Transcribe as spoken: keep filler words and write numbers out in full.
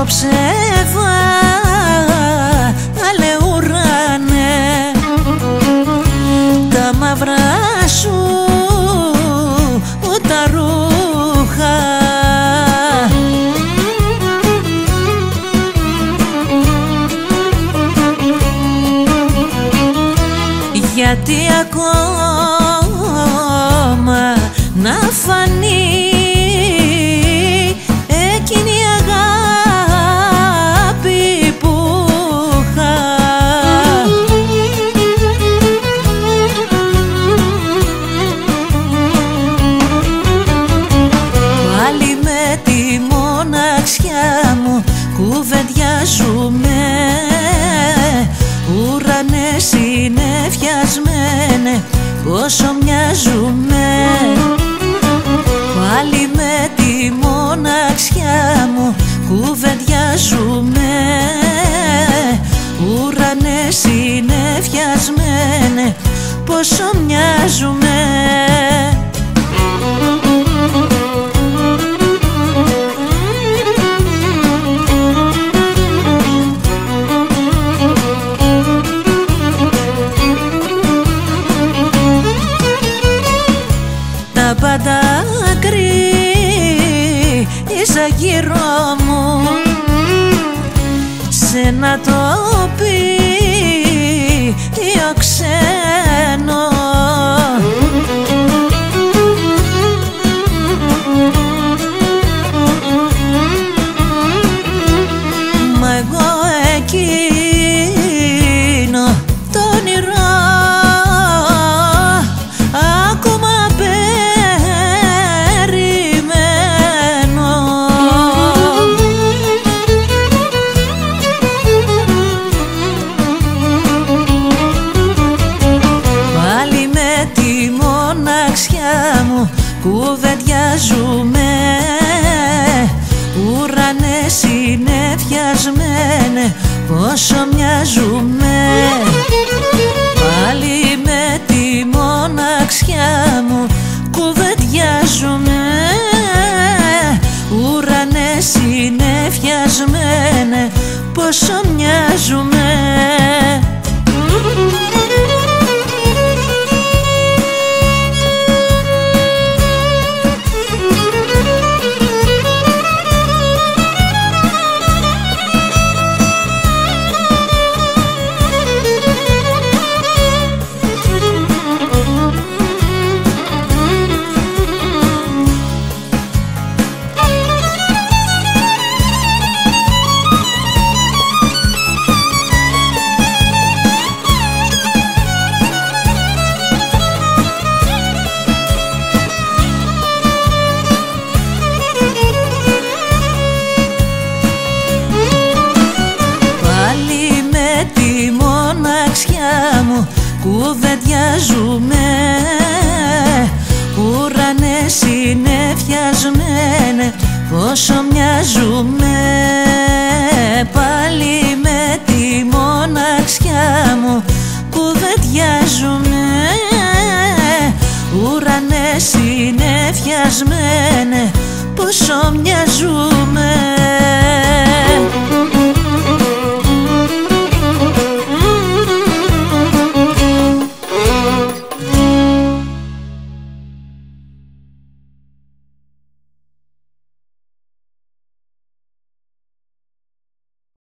απόψε βάλε ουρανέ τα μαύρα σου τα ρούχα, γιατί ακόμα να φανεί εκείνη η αγάπη που είχα. Πάλι με τη μοναξιά μου κουβεντιάζουμε, ουρανέ συννεφιασμένε πόσο μοιάζουμε. Πάλι με τη μοναξιά μου κουβεντιάζουμε, ουρανέ συννεφιασμένε πόσο μοιάζουμε. Τα πάντα κρύζα γύρω μου σε ένα τοπίο ξένο, μα εγώ εκείνο το όνειρο ακόμα κουβεντιάζουμε, ουρανέ συννεφιασμένε πόσο μοιάζουμε. Πάλι με τη μοναξιά μου κουβεντιάζουμε, ουρανέ συννεφιασμένε πόσο μοιάζουμε. Κουβεντιάζουμε, ουρανέ συννεφιασμένε πόσο μοιάζουμε. Πάλι με τη μοναξιά μου κουβεντιάζουμε, ουρανέ συννεφιασμένε πόσο μοιάζουμε.